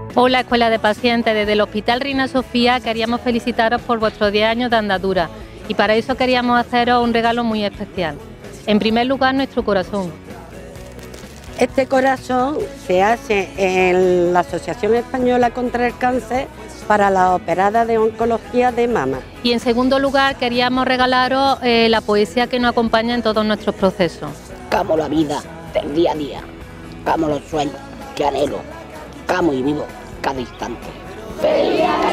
Hola, Escuela de Pacientes. Desde el Hospital Reina Sofía queríamos felicitaros por vuestros 10 años de andadura y para eso queríamos haceros un regalo muy especial. En primer lugar, nuestro corazón. Este corazón se hace en la Asociación Española contra el Cáncer para las operadas de oncología de mama. Y en segundo lugar, queríamos regalaros la poesía que nos acompaña en todos nuestros procesos. Amo la vida del día a día, amo los sueños que anhelo, amo y vivo cada instante. ¡Feliz